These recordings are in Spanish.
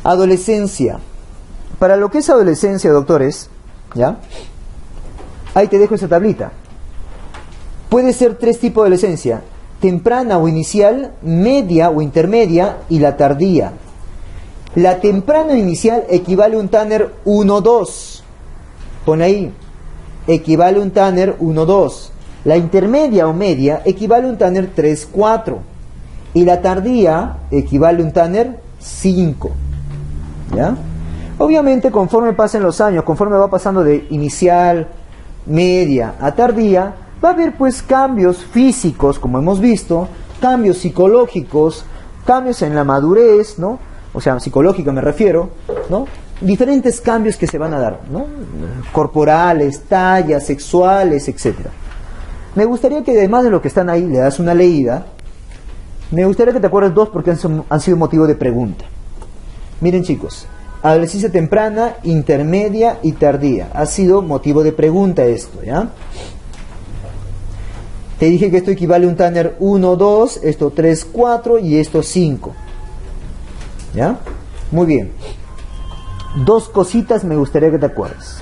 Adolescencia. Para lo que es adolescencia, doctores, ¿ya? Ahí te dejo esa tablita. Puede ser tres tipos de adolescencia: temprana o inicial, media o intermedia y la tardía. La temprana o inicial equivale a un Tanner 1-2. Pon ahí. Equivale a un Tanner 1-2. La intermedia o media equivale a un Tanner 3-4. Y la tardía equivale a un Tanner 5. ¿Ya? Obviamente, conforme pasen los años, conforme va pasando de inicial, media a tardía, va a haber pues cambios físicos, como hemos visto, cambios psicológicos, cambios en la madurez, ¿no? O sea, psicológica me refiero, ¿no? Diferentes cambios que se van a dar, ¿no? Corporales, tallas, sexuales, etc. Me gustaría que además de lo que están ahí, le das una leída. Me gustaría que te acuerdes dos porque han sido motivo de pregunta. Miren, chicos, adolescencia temprana, intermedia y tardía. Ha sido motivo de pregunta esto, ¿ya? Te dije que esto equivale a un Tanner 1-2, esto 3-4 y esto 5. ¿Ya? Muy bien. Dos cositas me gustaría que te acuerdes.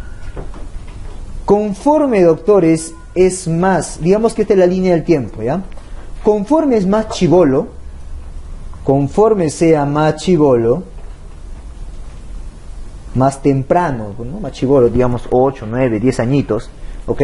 Conforme, doctores, es más, digamos que esta es la línea del tiempo, ¿ya? Conforme es más chibolo, conforme sea más chibolo, más temprano, ¿no? Más chibolo, digamos 8, 9, 10 añitos, ¿ok?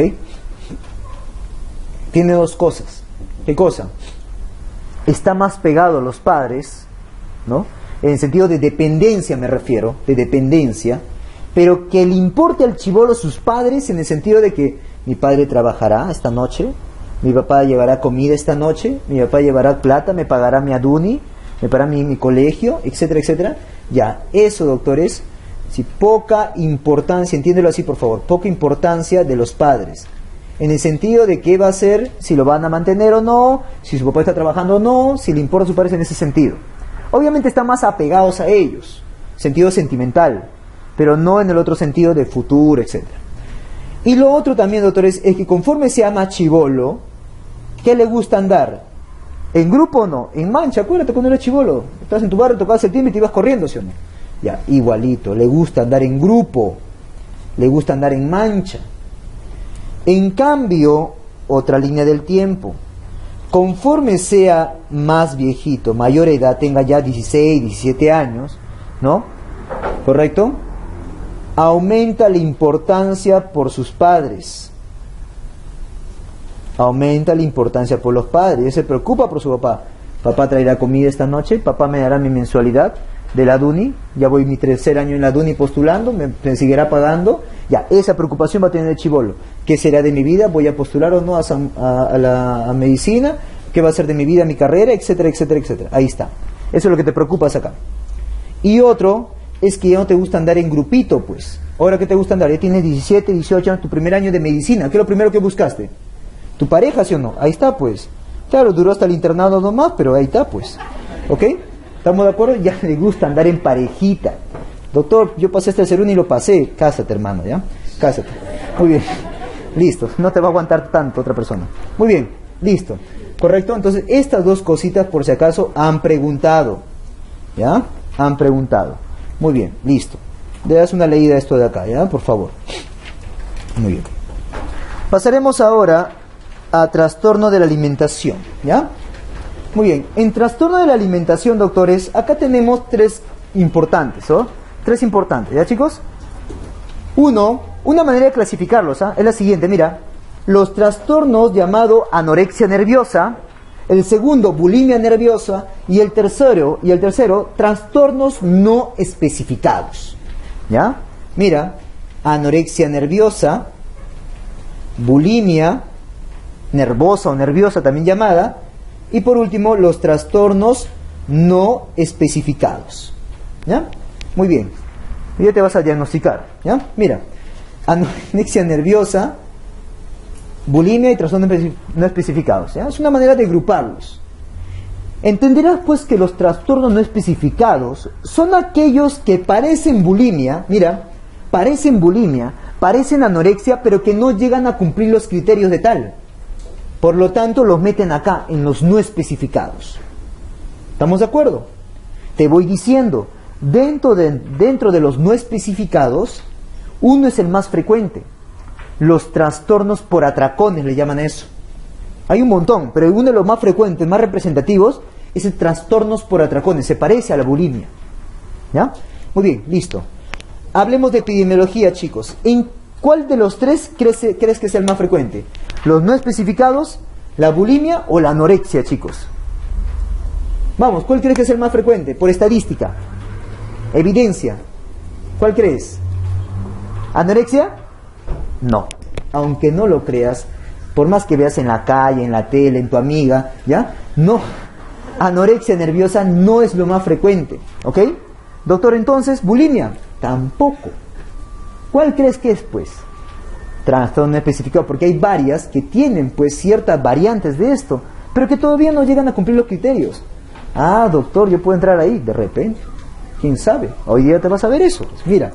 Tiene dos cosas. ¿Qué cosa? Está más pegado a los padres, ¿no? En el sentido de dependencia me refiero, de dependencia, pero que le importe al chibolo sus padres en el sentido de que mi padre trabajará esta noche, mi papá llevará comida esta noche, mi papá llevará plata, me pagará mi aduni, me pagará mi colegio, etcétera, etcétera. Ya, eso, doctores, si poca importancia, entiéndelo así por favor, poca importancia de los padres. En el sentido de qué va a hacer, si lo van a mantener o no, si su papá está trabajando o no, si le importa a sus padres en ese sentido. Obviamente están más apegados a ellos, sentido sentimental, pero no en el otro sentido de futuro, etc. Y lo otro también, doctores, es que conforme sea más chibolo, ¿qué le gusta andar? ¿En grupo o no? En mancha, acuérdate cuando eres chibolo, estás en tu barrio, tocabas el timbre y te ibas corriendo, ¿sí o no? Ya, igualito, le gusta andar en grupo, le gusta andar en mancha. En cambio, otra línea del tiempo, conforme sea más viejito, mayor edad, tenga ya 16, 17 años, ¿no? ¿Correcto? Aumenta la importancia por sus padres. Aumenta la importancia por los padres. Él se preocupa por su papá. Papá traerá comida esta noche, papá me dará mi mensualidad de la DUNI, ya voy mi tercer año en la DUNI postulando, me seguirá pagando. Ya, esa preocupación va a tener el chibolo. ¿Qué será de mi vida? ¿Voy a postular o no a medicina? ¿Qué va a ser de mi vida, mi carrera? Etcétera, etcétera, etcétera. Ahí está. Eso es lo que te preocupas acá. Y otro es que ya no te gusta andar en grupito, pues. Ahora, ¿qué te gusta andar? Ya tienes 17, 18 años, tu primer año de medicina. ¿Qué es lo primero que buscaste? ¿Tu pareja, sí o no? Ahí está, pues. Claro, duró hasta el internado nomás, pero ahí está, pues. ¿Ok? ¿Estamos de acuerdo? Ya le gusta andar en parejita. Doctor, yo pasé este serún y lo pasé. Cásate, hermano, ¿ya? Cásate. Muy bien. Listo. No te va a aguantar tanto otra persona. Muy bien. Listo. ¿Correcto? Entonces, estas dos cositas, por si acaso, han preguntado. ¿Ya? Han preguntado. Muy bien. Listo. Le das una leída a esto de acá, ¿ya? Por favor. Muy bien. Pasaremos ahora a trastorno de la alimentación, ¿ya? Muy bien. En trastorno de la alimentación, doctores, acá tenemos tres importantes, ¿no? Tres importantes, ¿ya, chicos? Uno, una manera de clasificarlos, ¿ah? Es la siguiente, mira. Los trastornos llamado anorexia nerviosa, el segundo, bulimia nerviosa, y el tercero, trastornos no especificados, ¿ya? Mira, anorexia nerviosa, bulimia nervosa o nerviosa también llamada, y por último, los trastornos no especificados, ¿ya? Muy bien. Ya te vas a diagnosticar, ¿ya? Mira, anorexia nerviosa, bulimia y trastornos no especificados, ¿ya? Es una manera de agruparlos. Entenderás pues que los trastornos no especificados son aquellos que parecen bulimia, mira, parecen anorexia, pero que no llegan a cumplir los criterios de tal. Por lo tanto, los meten acá, en los no especificados. ¿Estamos de acuerdo? Te voy diciendo, dentro de los no especificados, uno es el más frecuente. Los trastornos por atracones le llaman eso. Hay un montón, pero uno de los más frecuentes, más representativos, es el trastornos por atracones. Se parece a la bulimia. ¿Ya? Muy bien, listo. Hablemos de epidemiología, chicos. ¿En cuál de los tres crees que es el más frecuente? ¿Los no especificados, la bulimia o la anorexia, chicos? Vamos, ¿cuál crees que es el más frecuente? Por estadística. Evidencia. ¿Cuál crees? ¿Anorexia? No. Aunque no lo creas, por más que veas en la calle, en la tele, en tu amiga, ¿ya? No. Anorexia nerviosa no es lo más frecuente, ¿ok? Doctor, entonces, bulimia, tampoco. ¿Cuál crees que es, pues? Trastorno especificado, porque hay varias que tienen, pues, ciertas variantes de esto, pero que todavía no llegan a cumplir los criterios. Ah, doctor, yo puedo entrar ahí, de repente. ¿Quién sabe? Hoy día te vas a ver eso. Pues mira.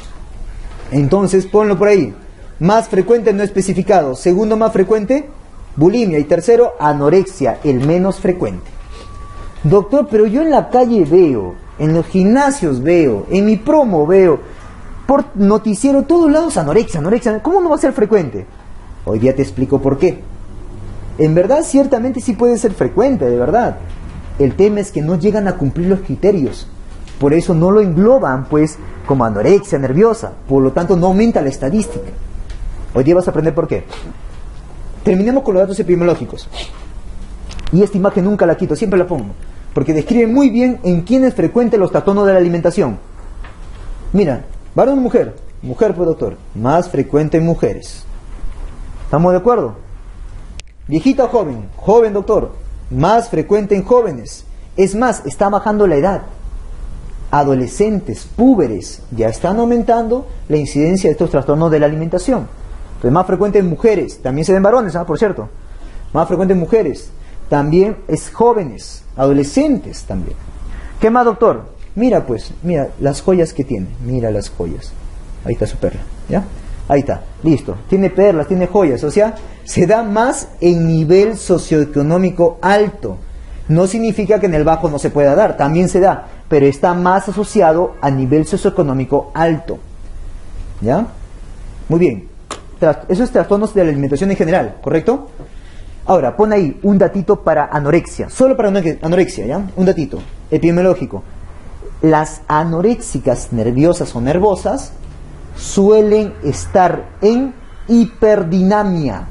Entonces, ponlo por ahí. Más frecuente no especificado. Segundo más frecuente, bulimia. Y tercero, anorexia, el menos frecuente. Doctor, pero yo en la calle veo, en los gimnasios veo, en mi promo veo, por noticiero, todos lados anorexia, anorexia. ¿Cómo no va a ser frecuente? Hoy día te explico por qué. En verdad, ciertamente sí puede ser frecuente, de verdad. El tema es que no llegan a cumplir los criterios. Por eso no lo engloban, pues, como anorexia nerviosa. Por lo tanto, no aumenta la estadística. Hoy día vas a aprender por qué. Terminemos con los datos epidemiológicos. Y esta imagen nunca la quito, siempre la pongo. Porque describe muy bien en quién es frecuente los trastornos de la alimentación. Mira, varón o mujer. Mujer, pues, doctor. Más frecuente en mujeres. ¿Estamos de acuerdo? Viejita o joven. Joven, doctor. Más frecuente en jóvenes. Es más, está bajando la edad. Adolescentes, púberes, ya están aumentando la incidencia de estos trastornos de la alimentación. Entonces, más frecuente en mujeres, también se ven varones, por cierto. Más frecuente en mujeres, también es jóvenes, adolescentes también. ¿Qué más, doctor? Mira, pues, mira las joyas que tiene, mira las joyas. Ahí está su perla, ¿ya? Ahí está, listo. Tiene perlas, tiene joyas, o sea, se da más en nivel socioeconómico alto. No significa que en el bajo no se pueda dar, también se da, pero está más asociado a nivel socioeconómico alto. ¿Ya? Muy bien. Eso es trastornos de la alimentación en general, ¿correcto? Ahora, pon ahí un datito para anorexia, solo para anorexia, ¿ya? Un datito epidemiológico. Las anoréxicas nerviosas o nervosas suelen estar en hiperdinamia.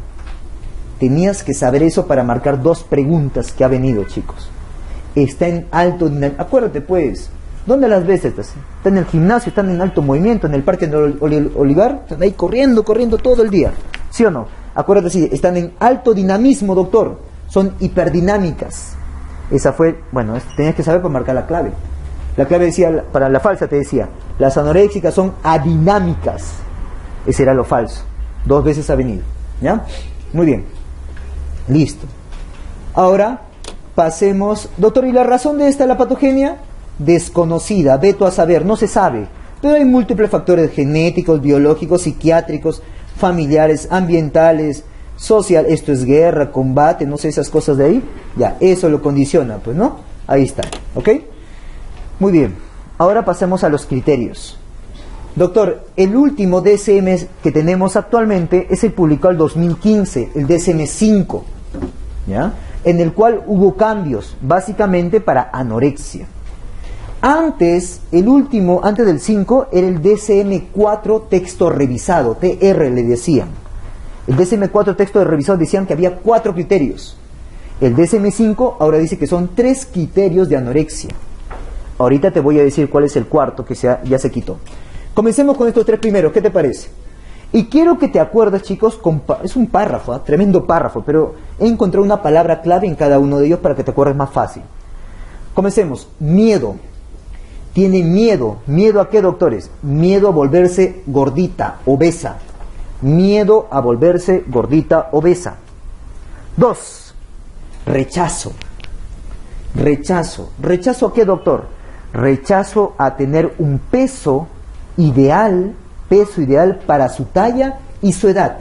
Tenías que saber eso para marcar dos preguntas que ha venido, chicos. Está en alto dinamismo. Acuérdate, pues, ¿dónde las ves estas? Están en el gimnasio, están en alto movimiento, en el parque del Olivar, están ahí corriendo todo el día. ¿Sí o no? Acuérdate, sí, están en alto dinamismo, doctor. Son hiperdinámicas. Esa fue, bueno, tenías que saber para marcar la clave. La clave decía, para la falsa te decía, las anoréxicas son adinámicas. Ese era lo falso. Dos veces ha venido. ¿Ya? Muy bien. Listo. Ahora pasemos, doctor, ¿y la razón de esta, la patogenia? Desconocida, veto a saber, no se sabe, pero hay múltiples factores genéticos, biológicos, psiquiátricos, familiares, ambientales, social, esto es guerra, combate, no sé, esas cosas de ahí, ya, eso lo condiciona, pues, ¿no? Ahí está, ¿ok? Muy bien, ahora pasemos a los criterios. Doctor, el último DSM que tenemos actualmente es el publicado en 2015, el DSM-5, ¿ya? En el cual hubo cambios, básicamente para anorexia. Antes, el último, antes del 5, era el DSM-4 texto revisado, TR le decían. El DSM-4 texto revisado decían que había 4 criterios. El DSM-5 ahora dice que son 3 criterios de anorexia. Ahorita te voy a decir cuál es el cuarto que ya se quitó. Comencemos con estos 3 primeros, ¿qué te parece? Y quiero que te acuerdes, chicos, es un párrafo, tremendo párrafo, pero he encontrado una palabra clave en cada uno de ellos para que te acuerdes más fácil. Comencemos. Miedo. Tiene miedo. ¿Miedo a qué, doctores? Miedo a volverse gordita, obesa. Miedo a volverse gordita, obesa. 2. Rechazo. Rechazo. ¿Rechazo a qué, doctor? Rechazo a tener un peso ideal para su talla y su edad.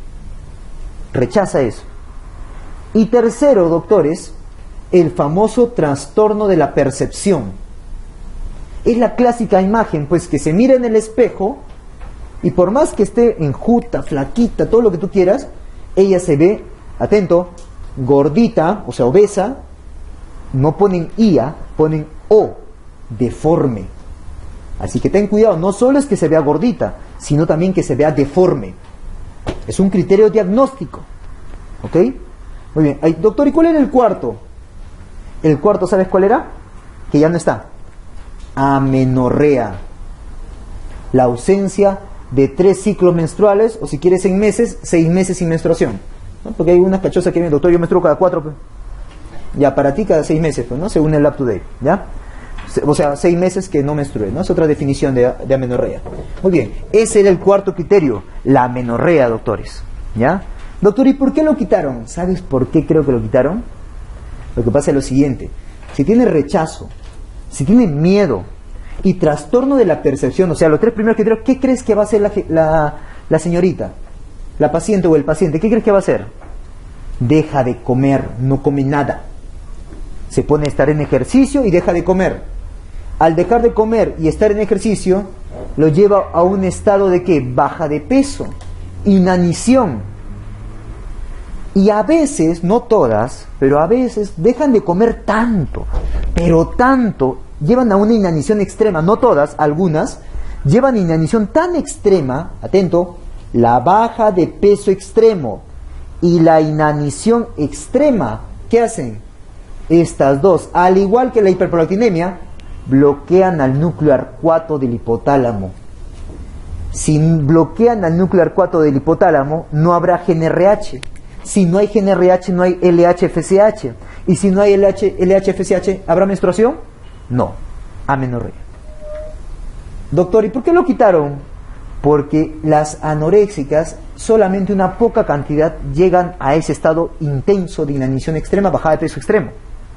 Rechaza eso. Y tercero, doctores, el famoso trastorno de la percepción. Es la clásica imagen, pues, que se mira en el espejo y por más que esté enjuta, flaquita, todo lo que tú quieras, ella se ve, atento, gordita, o sea, obesa. No ponen IA, ponen O, deforme. Así que ten cuidado, no solo es que se vea gordita, sino también que se vea deforme. Es un criterio diagnóstico. ¿Ok? Muy bien. Ay, doctor, ¿y cuál era el cuarto? El cuarto, ¿sabes cuál era? Que ya no está. Amenorrea. La ausencia de 3 ciclos menstruales, o si quieres en meses, 6 meses sin menstruación. ¿No? Porque hay unas cachosas que vienen, doctor, yo menstruo cada 4. Pues. Ya, para ti cada 6 meses, pues, ¿no? Según el up-to-date, ¿ya? O sea, 6 meses que no menstrue, ¿no? Es otra definición de amenorrea. Muy bien, ese era el cuarto criterio, la amenorrea, doctores, ¿ya? Doctor, ¿y por qué lo quitaron? ¿Sabes por qué creo que lo quitaron? Lo que pasa es lo siguiente, si tiene rechazo, si tiene miedo y trastorno de la percepción, o sea, los 3 primeros criterios, ¿qué crees que va a hacer la señorita, la paciente o el paciente? ¿Qué crees que va a hacer? Deja de comer, no come nada. Se pone a estar en ejercicio y deja de comer. Al dejar de comer y estar en ejercicio, lo lleva a un estado de ¿qué? Baja de peso, inanición. Y a veces, no todas, pero a veces dejan de comer tanto, pero tanto, llevan a una inanición extrema, no todas, algunas, llevan inanición tan extrema, atento, la baja de peso extremo y la inanición extrema, ¿qué hacen? Estas dos, al igual que la hiperprolactinemia, bloquean al núcleo arcuato del hipotálamo. Si bloquean al núcleo arcuato del hipotálamo, no habrá GnRH. Si no hay GnRH, no hay LH-FSH. Y si no hay LH-FSH, ¿habrá menstruación? No, amenorrea. Doctor, ¿y por qué lo quitaron? Porque las anoréxicas, solamente una poca cantidad llegan a ese estado intenso de inanición extrema, bajada de peso extremo.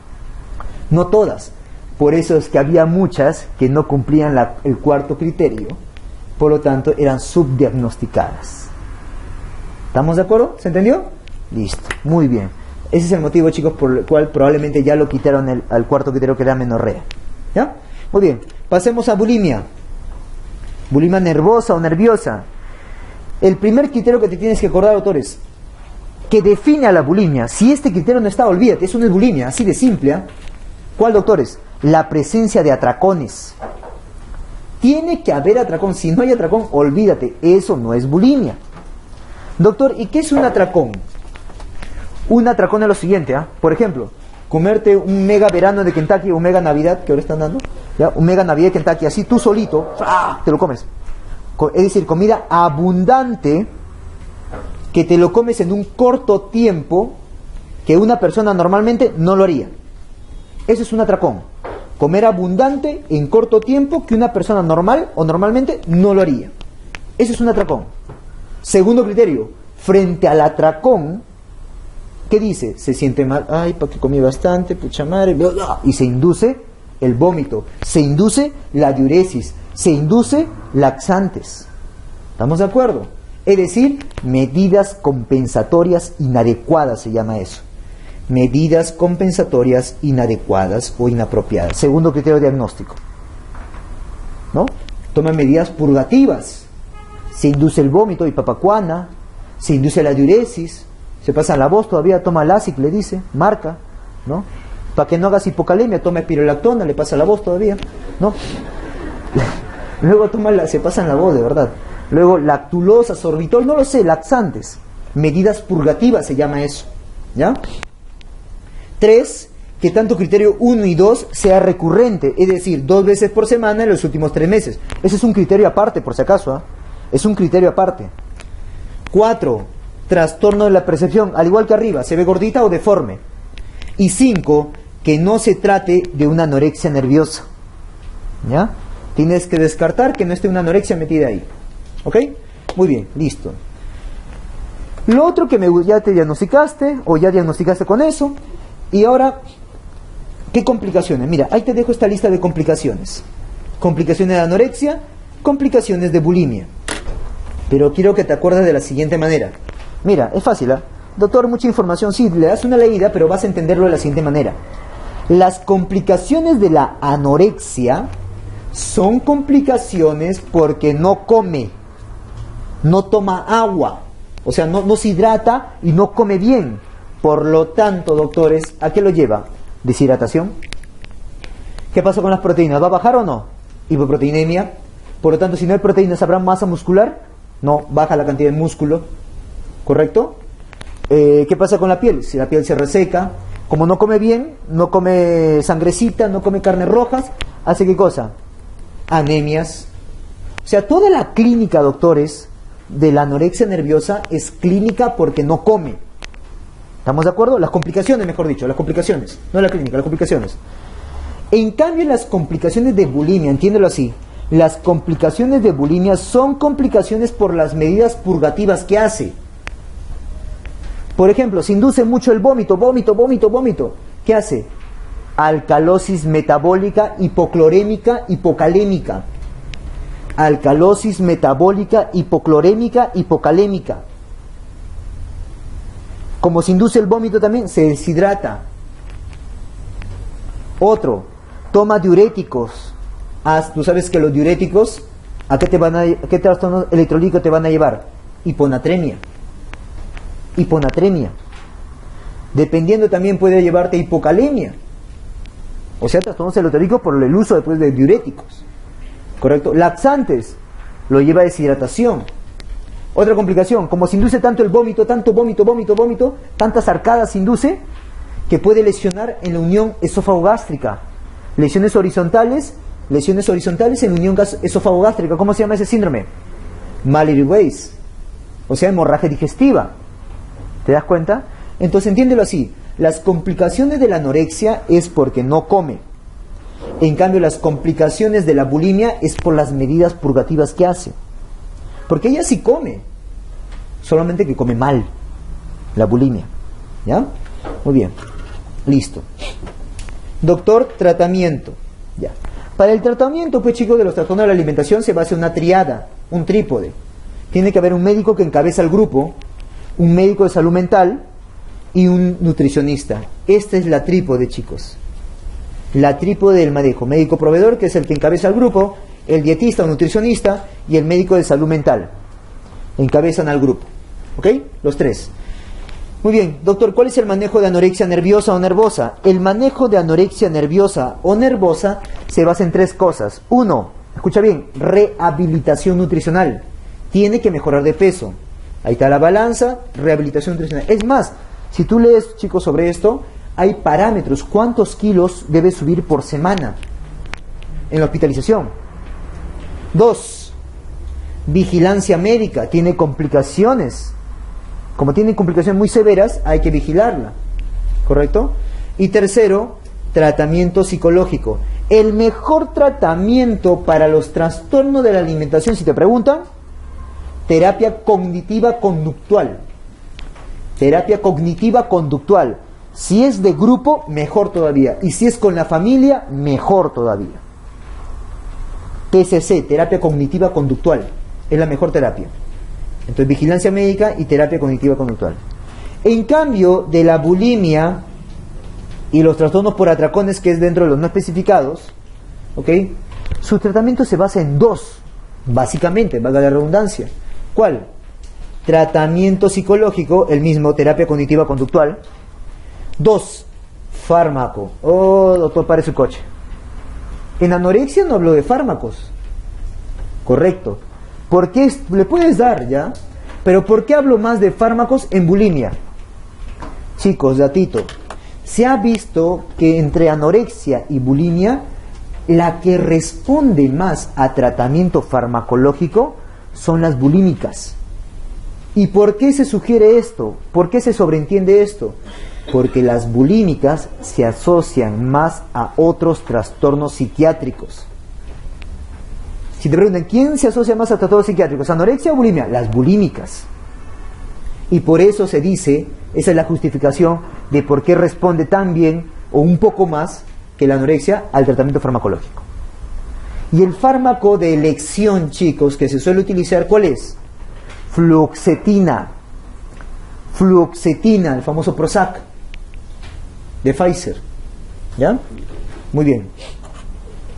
No todas. Por eso es que había muchas que no cumplían el cuarto criterio, por lo tanto eran subdiagnosticadas. ¿Estamos de acuerdo? ¿Se entendió? Listo, muy bien. Ese es el motivo, chicos, por el cual probablemente ya lo quitaron al cuarto criterio, que era amenorrea. ¿Ya? Muy bien, pasemos a bulimia. Bulimia nervosa o nerviosa. El primer criterio que te tienes que acordar, autores, que define a la bulimia. Si este criterio no está, olvídate, eso no es bulimia, así de simple. ¿Eh? ¿Cuál, doctores? La presencia de atracones. Tiene que haber atracón. Si no hay atracón, olvídate, eso no es bulimia. Doctor, ¿y qué es un atracón? Un atracón es lo siguiente, ¿eh? Por ejemplo, comerte un mega verano de Kentucky o un mega Navidad, que ahora están dando, ¿ya? Un mega Navidad de Kentucky, así tú solito, ¡ah!, te lo comes. Es decir, comida abundante que te lo comes en un corto tiempo que una persona normalmente no lo haría. Eso es un atracón. Comer abundante en corto tiempo que una persona normal o normalmente no lo haría. Eso es un atracón. Segundo criterio, frente al atracón, ¿qué dice? Se siente mal, ay, porque comí bastante, pucha madre, bla, bla, y se induce el vómito, se induce la diuresis, se induce laxantes. ¿Estamos de acuerdo? Es decir, medidas compensatorias inadecuadas se llama eso. Medidas compensatorias inadecuadas o inapropiadas. Segundo criterio diagnóstico. ¿No? Toma medidas purgativas. Se induce el vómito, ipapacuana, se induce la diuresis, se pasa la voz todavía, toma Lasix, le dice, marca, ¿no? Para que no hagas hipocalemia, toma espirolactona, le pasa la voz todavía, ¿no? Luego se pasan la voz, de verdad. Luego lactulosa, sorbitol, no lo sé, laxantes. Medidas purgativas se llama eso, ¿ya? 3, que tanto criterio 1 y 2 sea recurrente, es decir, 2 veces por semana en los últimos 3 meses. Ese es un criterio aparte, por si acaso, ¿eh? Es un criterio aparte. 4, trastorno de la percepción, al igual que arriba, se ve gordita o deforme. Y 5, que no se trate de una anorexia nerviosa. ¿Ya? Tienes que descartar que no esté una anorexia metida ahí. ¿Ok? Muy bien, listo. Lo otro que ya te diagnosticaste, o ya diagnosticaste con eso, y ahora, ¿qué complicaciones? Mira, ahí te dejo esta lista de complicaciones. Complicaciones de anorexia, complicaciones de bulimia. Pero quiero que te acuerdes de la siguiente manera. Mira, es fácil, ¿eh? Doctor, mucha información, sí, le das una leída, pero vas a entenderlo de la siguiente manera. Las complicaciones de la anorexia Son complicaciones porque no come, no toma agua, o sea, no se hidrata y no come bien. Por lo tanto, doctores, ¿a qué lo lleva? Deshidratación. ¿Qué pasa con las proteínas? ¿Va a bajar o no? Hipoproteinemia. Por lo tanto, si no hay proteínas, ¿habrá masa muscular? No, baja la cantidad de músculo. ¿Correcto? ¿Qué pasa con la piel? Si la piel se reseca, como no come bien, no come sangrecita, no come carnes rojas, ¿hace qué cosa? Anemias. O sea, toda la clínica, doctores, de la anorexia nerviosa es clínica porque no come. ¿Estamos de acuerdo? Las complicaciones, mejor dicho, las complicaciones, no la clínica, las complicaciones. En cambio, las complicaciones de bulimia, entiéndelo así, las complicaciones de bulimia son complicaciones por las medidas purgativas que hace. Por ejemplo, se induce mucho el vómito, vómito. ¿Qué hace? Alcalosis metabólica hipoclorémica, hipocalémica. Alcalosis metabólica hipoclorémica, hipocalémica. Como se induce el vómito también, se deshidrata. Otro, toma diuréticos. Tú sabes que los diuréticos, ¿a qué trastorno electrolítico te van a llevar? Hiponatremia. Hiponatremia. Dependiendo también puede llevarte hipocalemia. O sea, trastornos electrolíticos por el uso después de diuréticos. ¿Correcto? Laxantes, lo lleva a deshidratación. Otra complicación, como se induce tanto el vómito, tantas arcadas se induce, que puede lesionar en la unión esófago-gástrica. Lesiones horizontales en la unión esófago-gástrica. ¿Cómo se llama ese síndrome? Mallory-Weiss. O sea, hemorragia digestiva. ¿Te das cuenta? Entonces, entiéndelo así. Las complicaciones de la anorexia es porque no come. En cambio, las complicaciones de la bulimia es por las medidas purgativas que hace. Porque ella sí come, solamente que come mal, la bulimia. ¿Ya? Muy bien, listo. Doctor, tratamiento. Ya. Para el tratamiento, pues chicos, de los trastornos de la alimentación se va a hacer una triada, un trípode. Tiene que haber un médico que encabeza el grupo, un médico de salud mental y un nutricionista. Esta es la trípode, chicos. La trípode del manejo. Médico proveedor, que es el que encabeza el grupo, el dietista o nutricionista y el médico de salud mental. Encabezan al grupo. ¿Ok? Los tres. Muy bien, doctor, ¿cuál es el manejo de anorexia nerviosa o nervosa? El manejo de anorexia nerviosa o nervosa se basa en tres cosas. Uno, escucha bien, rehabilitación nutricional. Tiene que mejorar de peso. Ahí está la balanza, rehabilitación nutricional. Es más, si tú lees, chicos, sobre esto, hay parámetros. ¿Cuántos kilos debe subir por semana en la hospitalización? 2. Vigilancia médica. Tiene complicaciones. Como tiene complicaciones muy severas, hay que vigilarla. ¿Correcto? Y tercero, tratamiento psicológico. El mejor tratamiento para los trastornos de la alimentación, si te preguntan, terapia cognitiva conductual. Terapia cognitiva conductual. Si es de grupo, mejor todavía. Y si es con la familia, mejor todavía. TCC, terapia cognitiva conductual, es la mejor terapia. Entonces, vigilancia médica y terapia cognitiva conductual. En cambio, de la bulimia y los trastornos por atracones, que es dentro de los no especificados, ¿ok? Su tratamiento se basa en dos, básicamente, valga la redundancia. ¿Cuál? Tratamiento psicológico, el mismo, terapia cognitiva conductual. 2, fármaco. Oh, doctor, pare su coche. En anorexia no hablo de fármacos. Correcto. ¿Por qué? Le puedes dar, ¿ya? Pero ¿por qué hablo más de fármacos en bulimia? Chicos, datito. Se ha visto que entre anorexia y bulimia, la que responde más a tratamiento farmacológico son las bulímicas. ¿Y por qué se sugiere esto? ¿Por qué se sobreentiende esto? Porque las bulímicas se asocian más a otros trastornos psiquiátricos. Si te preguntan, ¿quién se asocia más a trastornos psiquiátricos? ¿Anorexia o bulimia? Las bulímicas. Y por eso se dice, esa es la justificación de por qué responde tan bien, o un poco más, que la anorexia al tratamiento farmacológico. Y el fármaco de elección, chicos, que se suele utilizar, ¿cuál es? Fluoxetina. Fluoxetina, el famoso Prozac de Pfizer. ¿Ya? Muy bien.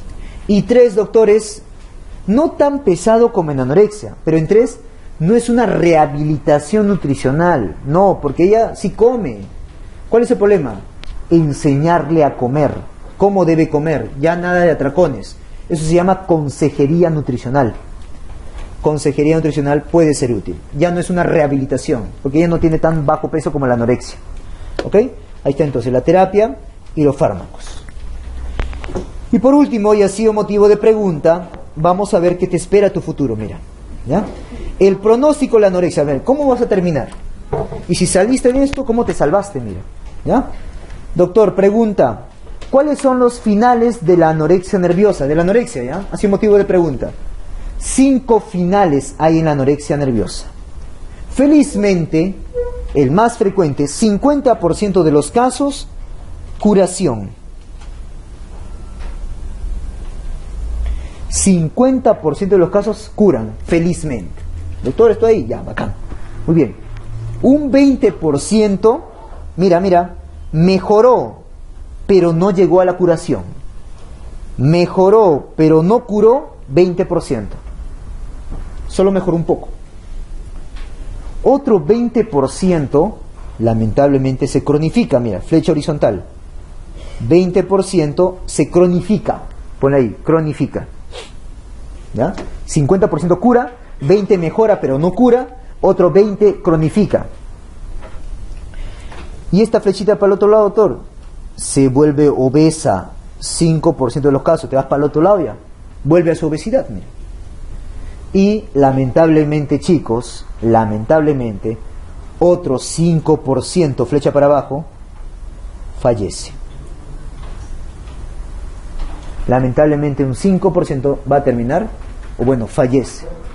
Y 3, doctores, no tan pesado como en anorexia, pero en 3 no es una rehabilitación nutricional, no, porque ella sí come. ¿Cuál es el problema? Enseñarle a comer, cómo debe comer, ya nada de atracones. Eso se llama consejería nutricional. Consejería nutricional puede ser útil. Ya no es una rehabilitación, porque ella no tiene tan bajo peso como la anorexia. ¿Ok? Ahí está entonces la terapia y los fármacos. Y por último, y ha sido motivo de pregunta, vamos a ver qué te espera tu futuro. Mira, ¿ya? El pronóstico de la anorexia. A ver, ¿cómo vas a terminar? Y si saliste en esto, ¿cómo te salvaste? Mira, ¿ya? Doctor, pregunta, ¿cuáles son los finales de la anorexia nerviosa? De la anorexia, ¿ya? Ha sido motivo de pregunta. 5 finales hay en la anorexia nerviosa. Felizmente, el más frecuente, 50% de los casos, curación. 50% de los casos curan, felizmente. Doctor, ¿estoy ahí? Ya, bacán. Muy bien. Un 20%, mira, mejoró, pero no llegó a la curación. Mejoró, pero no curó, 20%. Solo mejoró un poco. Otro 20%, lamentablemente, se cronifica. Mira, flecha horizontal. 20% se cronifica. Ponle ahí, cronifica. ¿Ya? 50% cura, 20% mejora pero no cura, otro 20% cronifica. Y esta flechita para el otro lado, doctor, se vuelve obesa, 5% de los casos, te vas para el otro lado ya, vuelve a su obesidad. Mira. Y lamentablemente, chicos, otro 5%, flecha para abajo, fallece. Lamentablemente un 5% va a terminar, o bueno, fallece.